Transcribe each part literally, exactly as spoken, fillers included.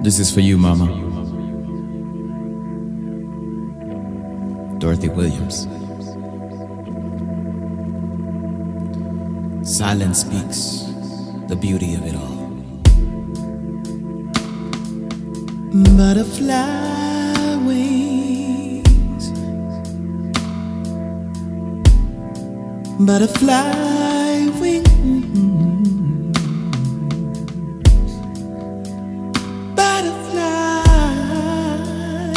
This is for you, Mama. Dorothy Williams. Silence speaks the beauty of it all. Butterfly wings, butterfly wings, butterfly,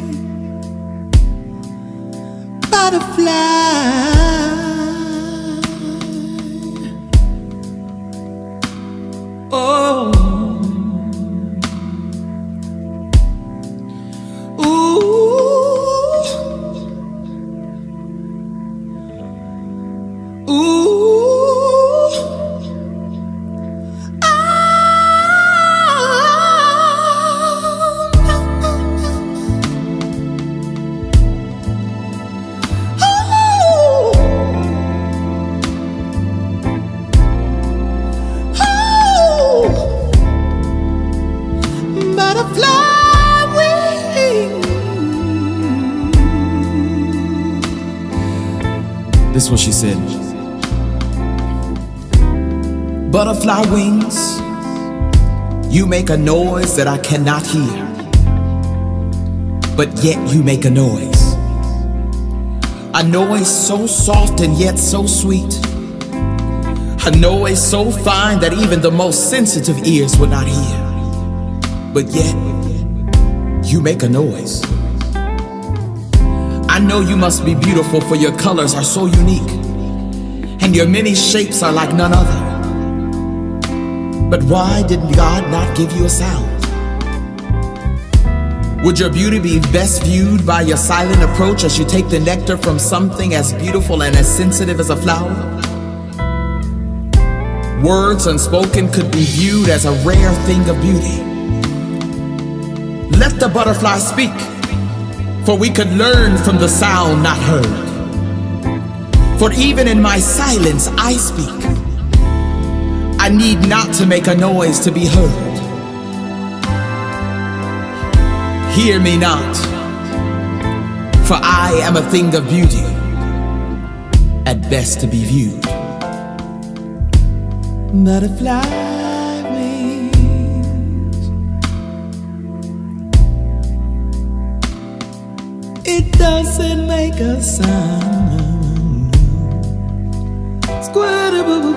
butterfly. Oh. This is what she said. Butterfly wings, you make a noise that I cannot hear, but yet you make a noise. A noise so soft and yet so sweet. A noise so fine that even the most sensitive ears would not hear, but yet you make a noise. I know you must be beautiful, for your colors are so unique, and your many shapes are like none other. But why did God not give you a sound? Would your beauty be best viewed by your silent approach as you take the nectar from something as beautiful and as sensitive as a flower? Words unspoken could be viewed as a rare thing of beauty. Let the butterfly speak, for we could learn from the sound not heard. For even in my silence I speak. I need not to make a noise to be heard. Hear me not, for I am a thing of beauty, at best to be viewed. Butterfly wings, it doesn't make a sound. Squirtle,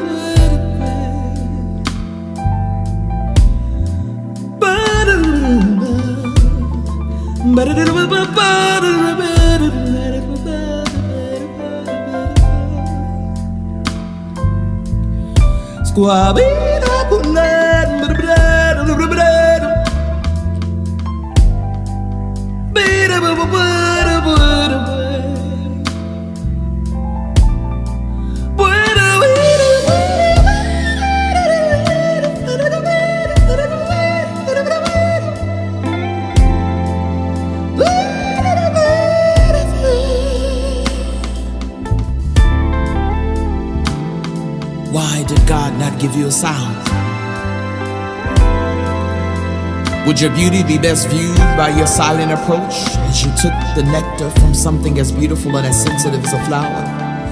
Why did God not give you a sound? Would your beauty be best viewed by your silent approach as you took the nectar from something as beautiful and as sensitive as a flower?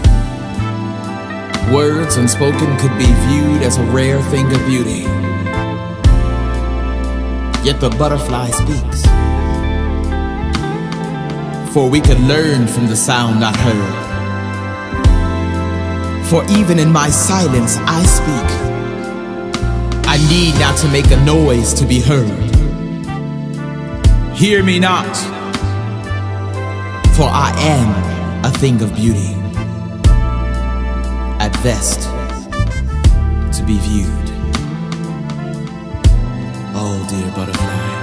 Words unspoken could be viewed as a rare thing of beauty, yet the butterfly speaks. For we could learn from the sound not heard. For even in my silence I speak. I need not to make a noise to be heard. Hear me not, for I am a thing of beauty, at best to be viewed. Oh, dear butterfly.